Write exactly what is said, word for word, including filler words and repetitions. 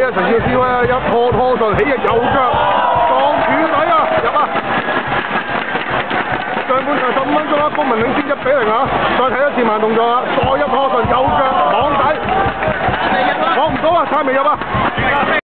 陳志釗咧一拖拖順起嘅右腳撞柱底啊入啊！上半場十五分鐘啦，公民領先一比零啊！再睇一次慢動作啊，再一拖順右腳網底，攞唔到啊，太未入啊！